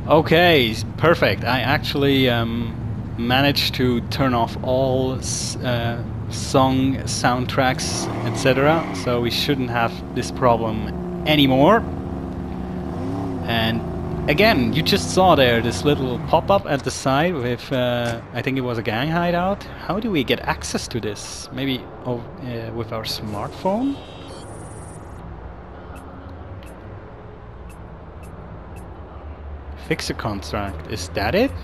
Okay, perfect. I actually managed to turn off all song soundtracks, etc. So we shouldn't have this problem anymore. And again, you just saw there this little pop-up at the side with, I think it was a gang hideout. How do we get access to this? Maybe with our smartphone? Fix a contract. Is that it?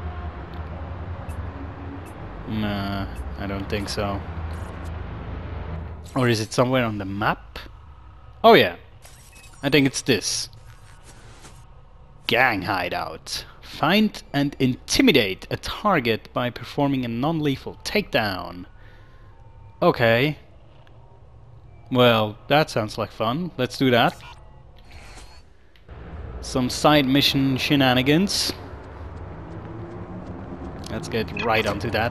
Nah, I don't think so. Or is it somewhere on the map? Oh yeah, I think it's this. Gang hideout. Find and intimidate a target by performing a non-lethal takedown. Okay. Well, that sounds like fun. Let's do that. Some side mission shenanigans. Let's get right onto that.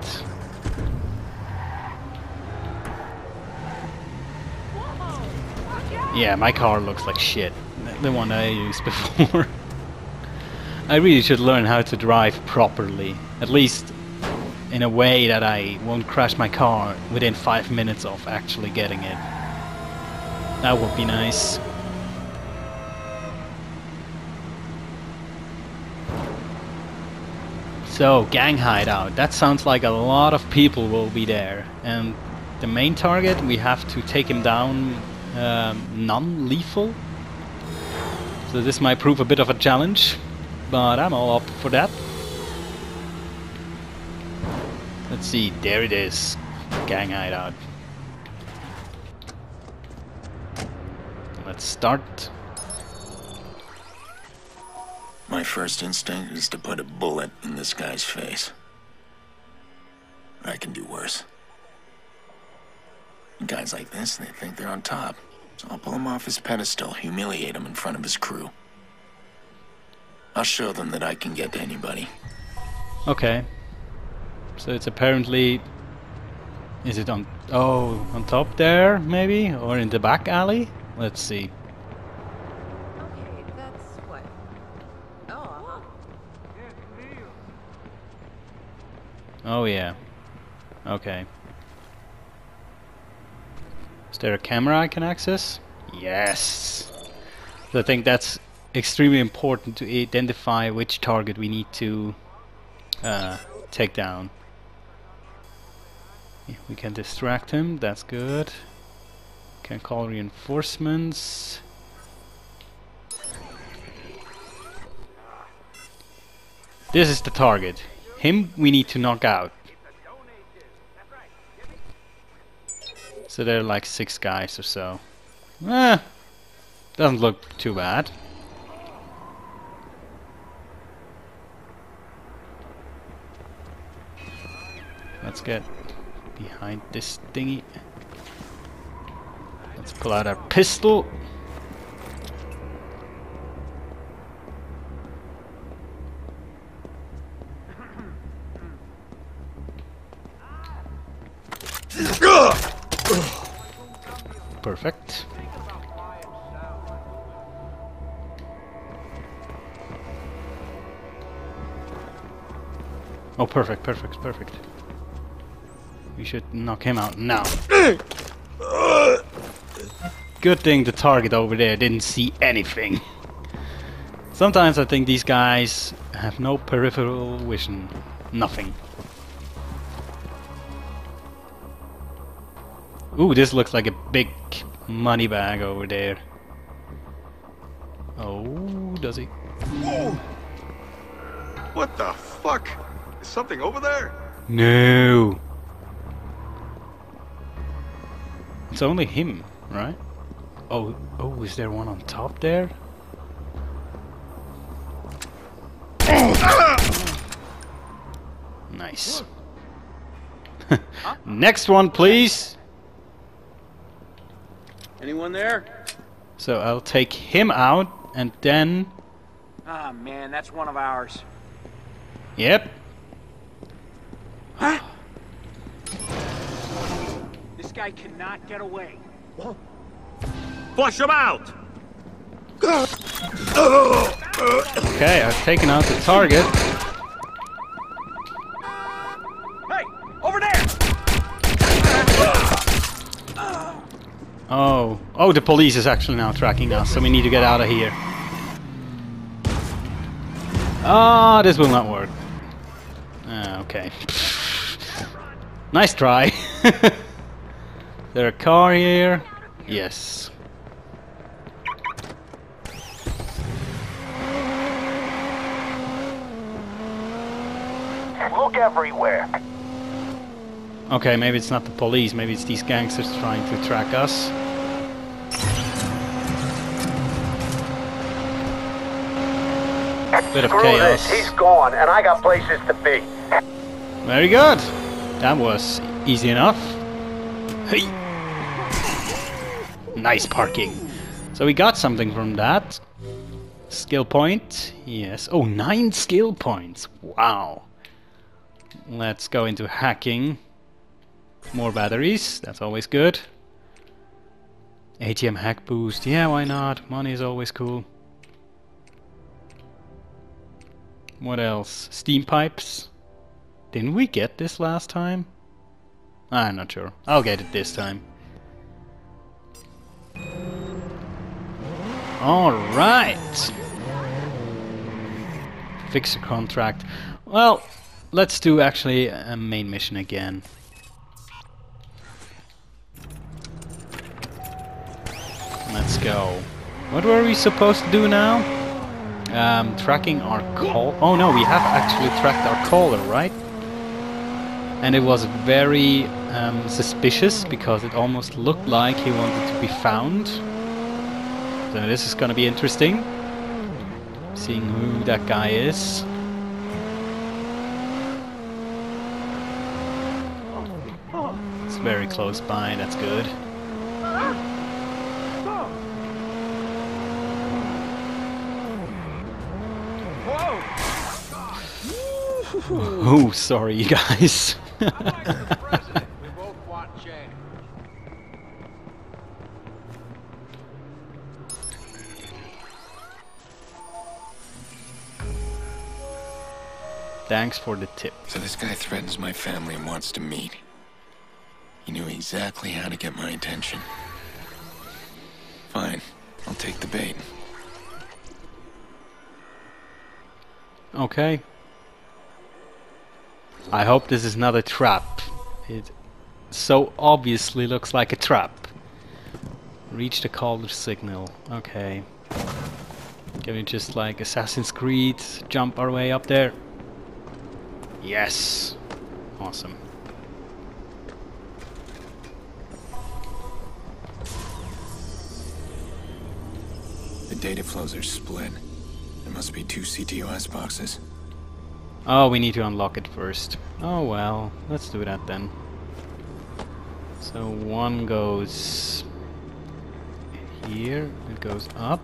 Yeah, my car looks like shit. The one that I used before. I really should learn how to drive properly. At least in a way that I won't crash my car within 5 minutes of actually getting it. That would be nice. So, gang hideout. That sounds like a lot of people will be there. And the main target, we have to take him down non-lethal. So this might prove a bit of a challenge, but I'm all up for that. Let's see, there it is. Gang hideout. Let's start. My first instinct is to put a bullet in this guy's face. I can do worse. Guys like this, they think they're on top. So I'll pull him off his pedestal, humiliate him in front of his crew. I'll show them that I can get to anybody. Okay. So it's apparently... Is it on... Oh, on top there, maybe? Or in the back alley? Let's see. Okay, that's what? Oh, Oh yeah. Okay. Is there a camera I can access? Yes! So I think that's extremely important to identify which target we need to take down. Yeah, we can distract him, that's good. Can call reinforcements. This is the target. Him we need to knock out. So there are like 6 guys or so. Doesn't look too bad. Let's get behind this thingy. Let's pull out our pistol. Perfect. Oh, perfect, perfect, perfect. We should knock him out now. Good thing the target over there didn't see anything. Sometimes I think these guys have no peripheral vision. Nothing. Ooh, this looks like a big money bag over there. Oh, does he? Whoa! What the fuck? Is something over there? No. It's only him, right? Oh, is there one on top there? Nice. Next one, please. Anyone there? So I'll take him out and then... Ah, man, that's one of ours. Yep. Huh? This guy cannot get away. Flush him out! Okay, I've taken out the target. Hey, over there! Oh, the police is actually now tracking us, so we need to get out of here. Ah, this will not work. Okay. Nice try. There a car here? Yes. Look everywhere. Okay, maybe it's not the police, maybe it's these gangsters trying to track us. Bit of Screw chaos. this, he's gone, and I got places to be. Very good. That was easy enough. Hey. Nice parking. So we got something from that. Skill point. Yes. Oh, 9 skill points. Wow. Let's go into hacking. More batteries. That's always good. ATM hack boost. Yeah, why not? Money is always cool. What else? Steam pipes. Didn't we get this last time? I'm not sure. I'll get it this time. Alright! Fixer contract. Well, let's do actually a main mission again. Let's go. What were we supposed to do now? Tracking our call. Oh no, we have actually tracked our caller, right? And it was very suspicious because it almost looked like he wanted to be found. So this is gonna be interesting. Seeing who that guy is. It's very close by, that's good. Oh, sorry, you guys. We both want change. Thanks for the tip. So this guy threatens my family and wants to meet. He knew exactly how to get my attention. Fine, I'll take the bait. Okay. I hope this is not a trap. It so obviously looks like a trap. Reach the caller signal. Okay. Can we just like Assassin's Creed jump our way up there? Yes. Awesome. The data flows are split. There must be 2 CTOS boxes. Oh, we need to unlock it first. Oh well, let's do that then. So one goes here, it goes up.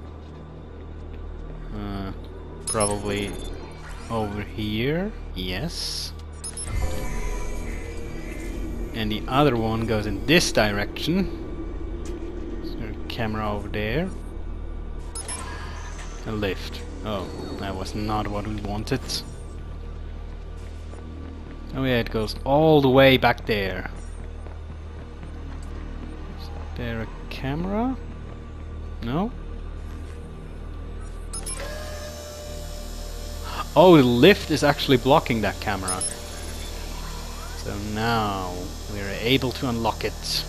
Probably over here, yes. And the other one goes in this direction. So camera over there. A lift. Oh, that was not what we wanted. Oh yeah, it goes all the way back there. Is there a camera? No? Oh, the lift is actually blocking that camera. So now we're able to unlock it.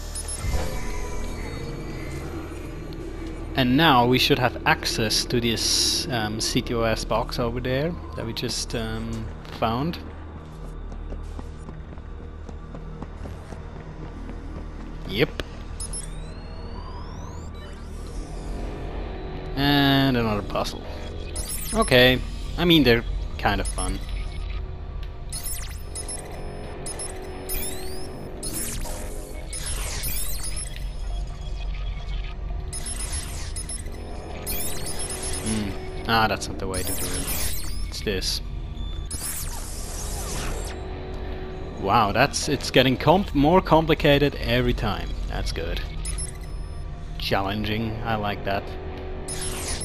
And now we should have access to this CTOS box over there that we just found. Yep. And another puzzle. Okay. I mean, they're kind of fun. Ah, that's not the way to do it. It's this. Wow, it's getting more complicated every time. That's good. Challenging, I like that.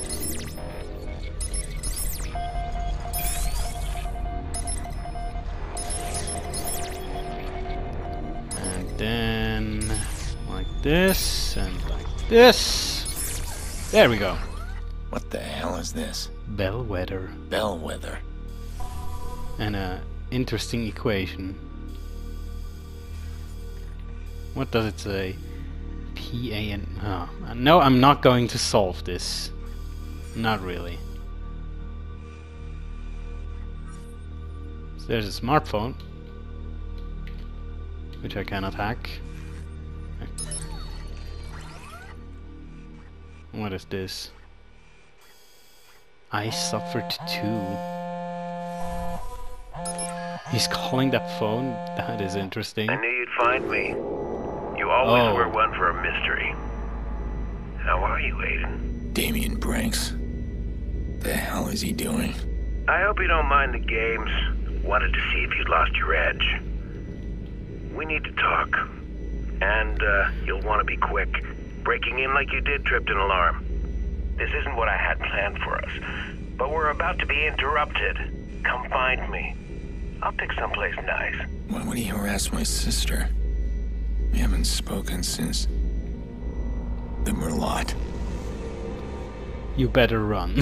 this and like this. There we go. What the hell is this? Bellwether. Bellwether. And a interesting equation. What does it say? PAN. Oh, no, I'm not going to solve this. Not really. So there's a smartphone, which I cannot hack. What is this? I suffered too. He's calling that phone? That is interesting. I knew you'd find me. You always Oh. were one for a mystery. How are you, Aiden? Damien Branks. The hell is he doing? I hope you don't mind the games. Wanted to see if you'd lost your edge. We need to talk. And, you'll want to be quick. Breaking in like you did tripped an alarm. This isn't what I had planned for us. But we're about to be interrupted. Come find me. I'll pick someplace nice. Why would he harass my sister? We haven't spoken since the Merlot. You better run.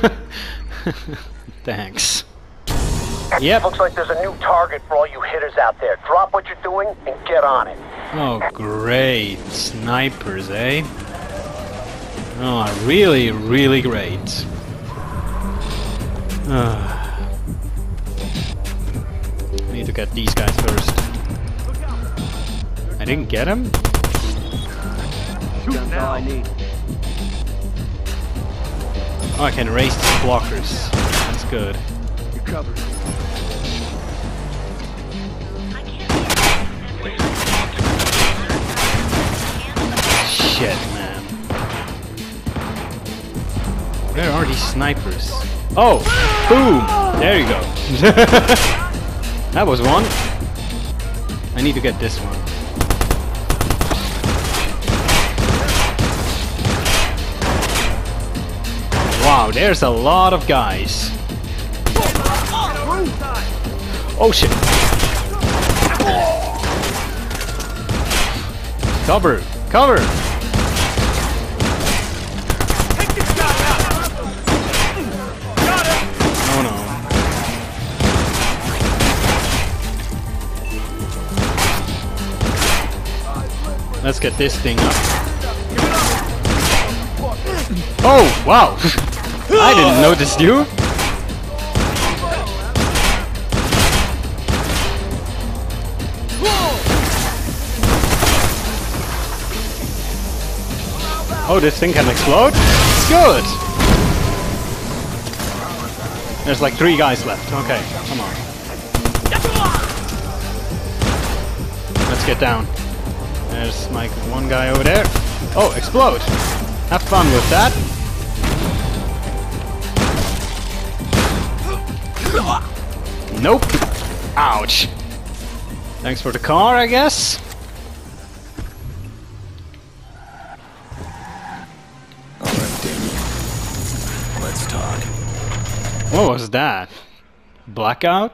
Thanks. Yep. Looks like there's a new target for all you hitters out there. Drop what you're doing and get on it. Oh, great. Snipers, eh? Oh, really, really great. I need to get these guys first. I didn't get him? Shoot now. Oh, I can erase these blockers. That's good. You're covered. Shit, man. Where are these snipers? Oh! Boom! There you go. That was one. I need to get this one. Wow, there's a lot of guys. Oh shit. Cover! Cover! Oh no. Let's get this thing up. Oh, wow! I didn't notice you! Oh, this thing can explode? Good! There's like 3 guys left. Okay, come on. Let's get down. There's like 1 guy over there. Oh, explode! Have fun with that. Nope. Ouch. Thanks for the car, I guess. Alright, Damien. Let's talk. What was that? Blackout?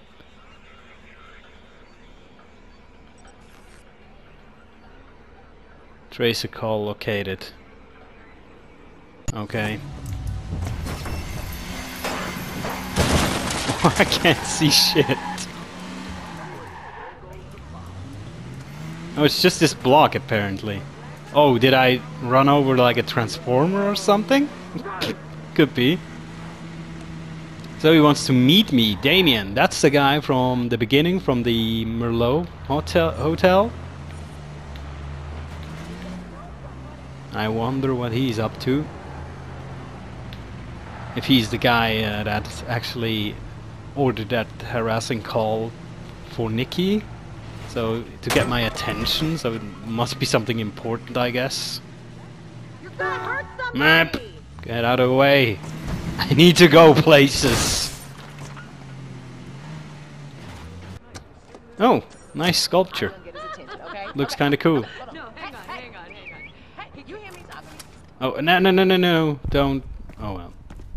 Tracer call located. Okay. I can't see shit. Oh, it's just this block apparently. Oh, did I run over like a transformer or something? Could be. So he wants to meet me, Damien. That's the guy from the beginning, from the Merlot hotel. I wonder what he's up to. If he's the guy that actually ordered that harassing call for Nikki. So, to get my attention, so it must be something important, I guess. You're gonna hurt somebody. Map! Get out of the way. I need to go places. Oh, nice sculpture. Get his attention, okay? Looks kinda cool. No, hang on. Hey, you hear me talking? Oh, no, don't. Oh well.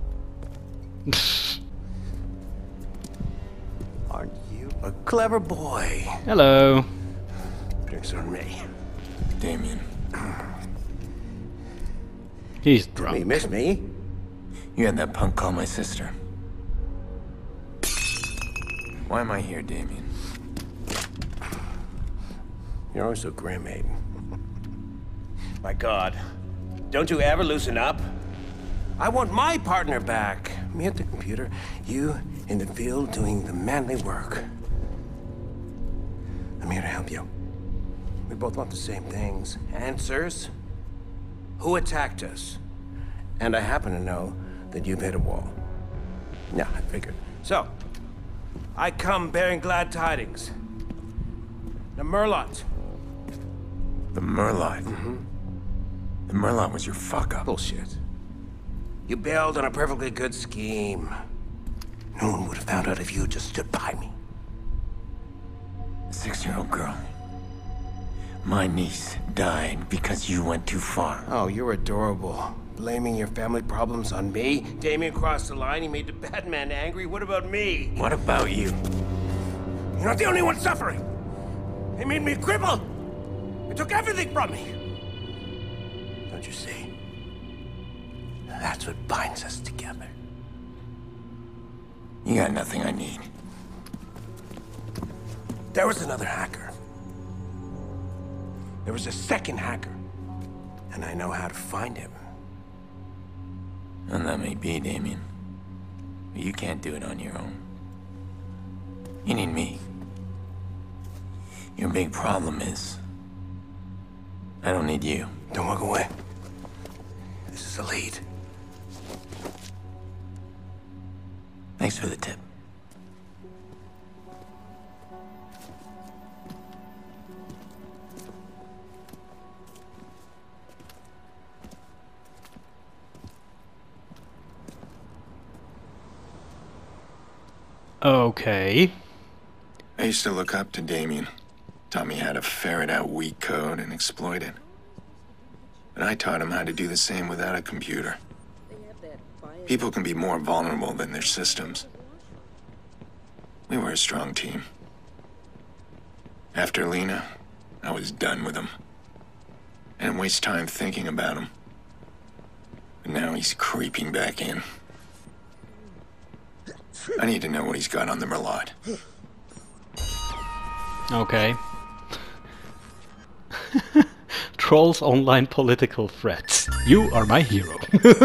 Aren't you a clever boy? Hello. Drinks on me. Damien, He's You drunk. miss me? You had that punk call my sister. Why am I here, Damien? You're always so grim, Aiden. My God. Don't you ever loosen up? I want my partner back. Me at the computer, you in the field doing the manly work. I'm here to help you. We both want the same things. Answers. Who attacked us? And I happen to know that you've hit a wall. Yeah, I figured. So, I come bearing glad tidings. The Merlot. The Merlot. The Merlot was your fuck-up. Bullshit. You bailed on a perfectly good scheme. No one would have found out if you had just stood by me. A 6-year-old girl. My niece died because you went too far. Oh, you're adorable. Blaming your family problems on me? Damien crossed the line, he made the Batman angry. What about me? What about you? You're not the only one suffering. They made me a cripple. They took everything from me. Don't you see? That's what binds us together. You got nothing I need. There was another hacker. There was a second hacker. And I know how to find him. And that may be, Damien. But you can't do it on your own. You need me. Your big problem is... I don't need you. Don't walk away. This is a lead. Thanks for the tip. Okay. I used to look up to Damien. Taught me how to ferret out weak code and exploit it. And I taught him how to do the same without a computer. People can be more vulnerable than their systems. We were a strong team. After Lena, I was done with him. I didn't waste time thinking about him. But now he's creeping back in. I need to know what he's got on the Merlot. Okay. Trolls online political threats. You are my hero.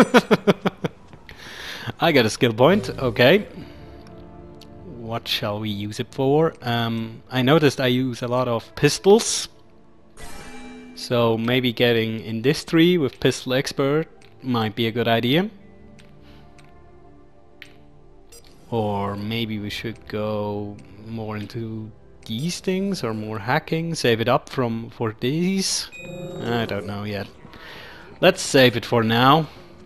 I got a skill point, okay. What shall we use it for? I noticed I use a lot of pistols. So maybe getting in this tree with Pistol Expert might be a good idea. Or maybe we should go more into these things or more hacking, save it up for these. I don't know yet. Let's save it for now.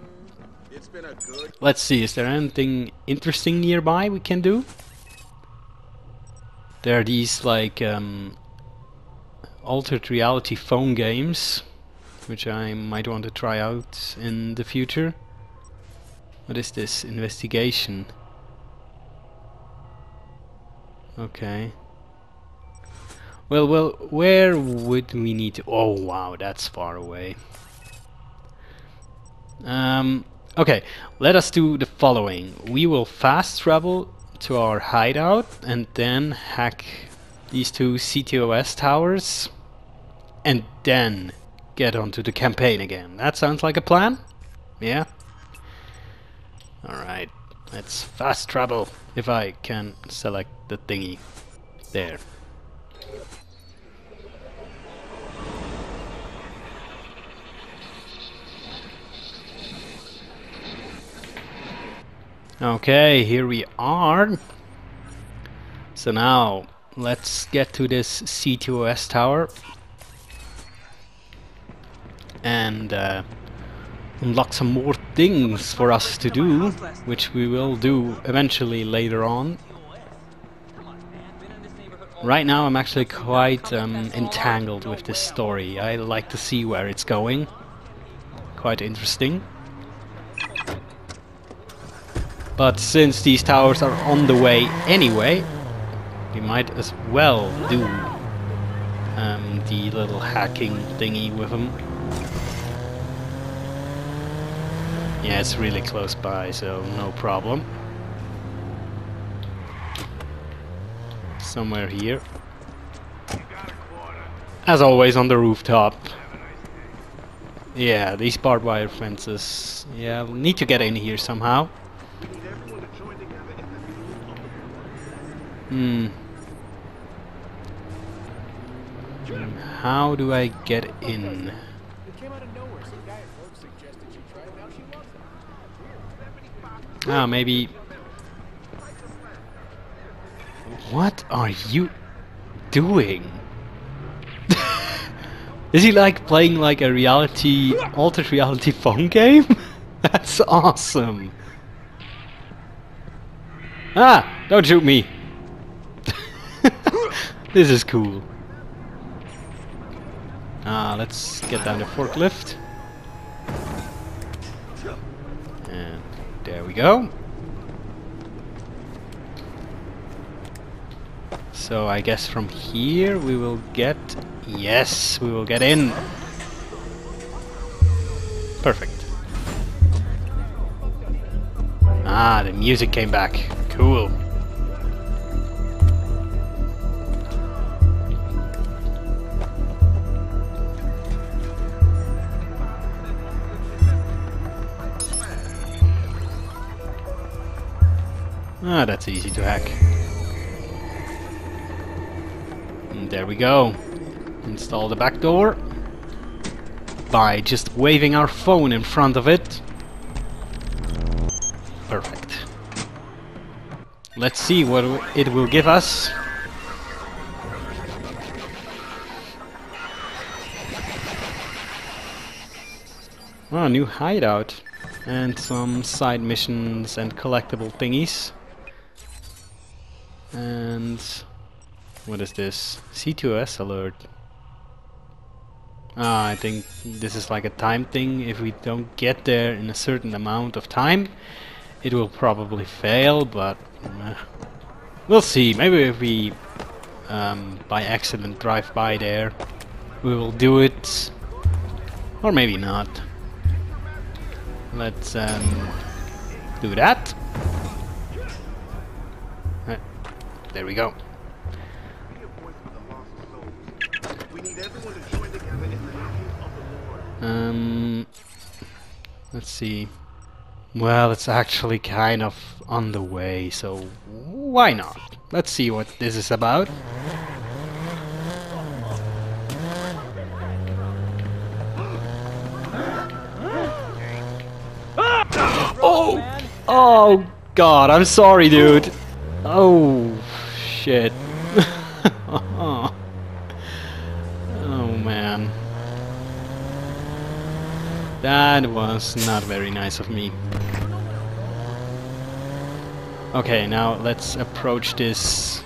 Let's see, is there anything interesting nearby we can do? There are these like altered reality phone games, which I might want to try out in the future. What is this? Investigation. Okay. Well, where would we need to... Oh, wow, that's far away. Okay, let us do the following. We will fast travel to our hideout and then hack these two CTOS towers and then get onto the campaign again. That sounds like a plan? Yeah? Alright, let's fast travel if I can select the thingy. There. Okay, here we are. So now, let's get to this CTOS tower and unlock some more things for us to do, which we will do eventually later on. Right now I'm actually quite entangled with this story. I like to see where it's going. Quite interesting. But since these towers are on the way anyway, we might as well do the little hacking thingy with them. Yeah, it's really close by, so no problem. Somewhere here. As always, on the rooftop. Yeah, these barbed wire fences. Yeah, we'll need to get in here somehow. How do I get in? Ah, maybe... What are you doing? Is he like playing like a reality, altered reality phone game? That's awesome. Ah, don't shoot me. This is cool. Let's get down the forklift. And there we go. So I guess from here we will get... Yes, we will get in. Perfect. Ah, the music came back. Cool. Ah, that's easy to hack. And there we go. Install the back door by just waving our phone in front of it. Perfect. Let's see what it will give us. Oh, new hideout. And some side missions and collectible thingies. And... what is this? C2S alert. I think this is like a time thing. If we don't get there in a certain amount of time, it will probably fail, but we'll see. Maybe if we by accident drive by there, we will do it, or maybe not. Let's do that. There we go. Let's see. Well, it's actually kind of on the way, so why not? Let's see what this is about. Oh! Oh God, I'm sorry, dude. Oh shit. Oh man. That was not very nice of me. Okay, now let's approach this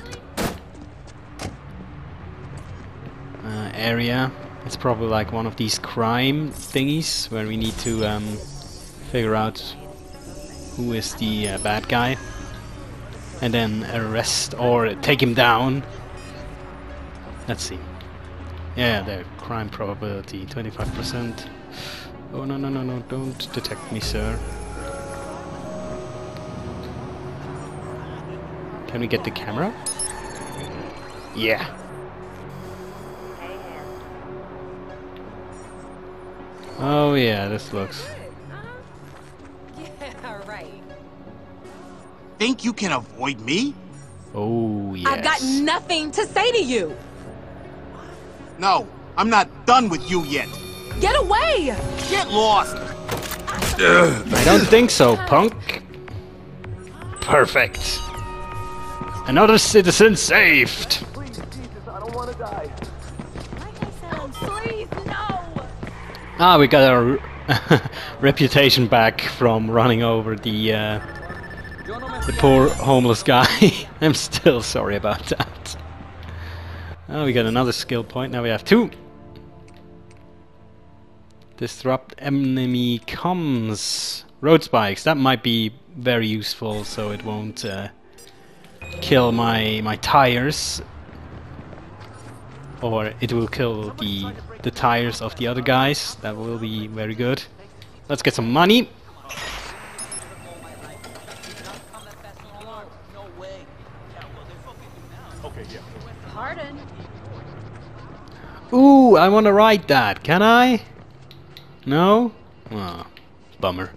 area. It's probably like one of these crime thingies where we need to figure out who is the bad guy and then arrest or take him down. Let's see. Yeah, the crime probability 25%. Oh no no no no! Don't detect me, sir. Can we get the camera? Yeah. Oh yeah, this looks... Yeah, right. Think you can avoid me? Oh yes. I've got nothing to say to you. No, I'm not done with you yet. Get away! Get lost! I don't think so, punk. Perfect. Another citizen saved. Please, Jesus, I don't want to die. Please, no! Ah, we got our reputation back from running over the poor homeless guy. I'm still sorry about that. Oh, we got another skill point. Now we have 2. Disrupt enemy comms. Road spikes. That might be very useful, so it won't kill my tires, or it will kill the tires of the other guys. That will be very good. Let's get some money. Pardon? Ooh, I want to ride that. Can I? No? Oh, bummer.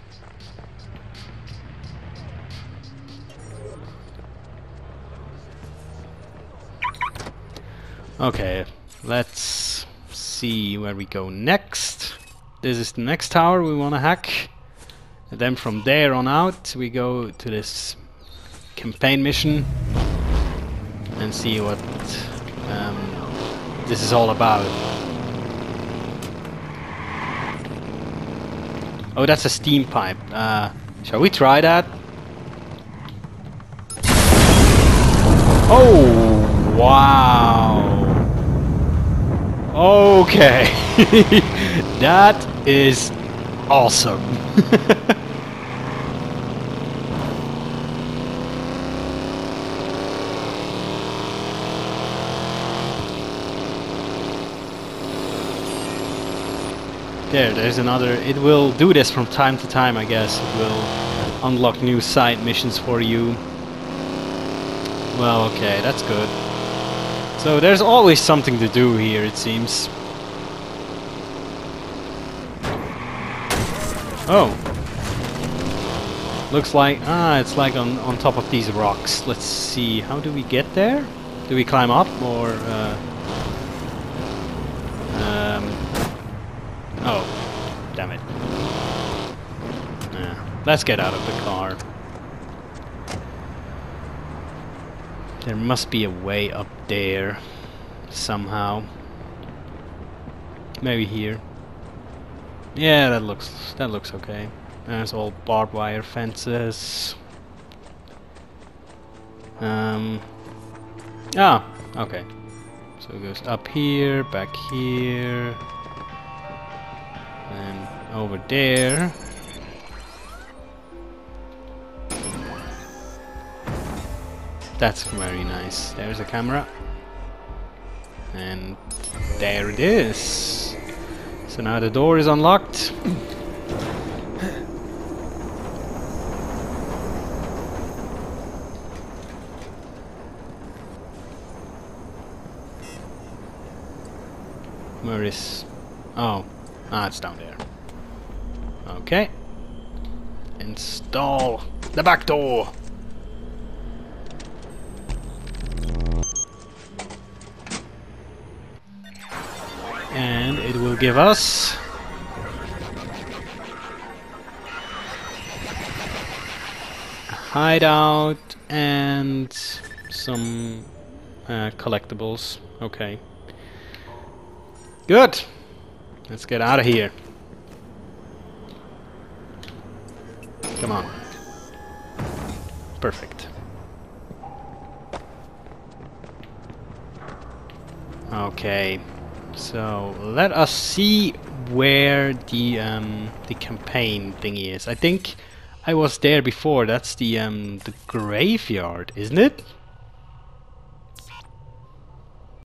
Okay, let's see where we go next. This is the next tower we want to hack. And then from there on out we go to this campaign mission and see what this is all about. Oh, that's a steam pipe. Shall we try that? Oh, wow. Okay. That is awesome. There's another. It will do this from time to time, I guess. It will unlock new side missions for you. Well, okay, that's good. So there's always something to do here, it seems. Oh. Looks like... it's like on top of these rocks. Let's see, how do we get there? Do we climb up, or... oh, damn it. Let's get out of the car. There must be a way up there somehow. Maybe here. Yeah, that looks okay. There's all barbed wire fences. Okay. So it goes up here, back here, and over there. That's very nice. There's a camera. And there it is. So now the door is unlocked. Where is... oh. It's down there. Okay. Install the back door. And it will give us a hideout and some collectibles. Okay. Good. Let's get out of here. Come on. Perfect. Okay. So let us see where the campaign thingy is. I think I was there before. That's the graveyard, isn't it?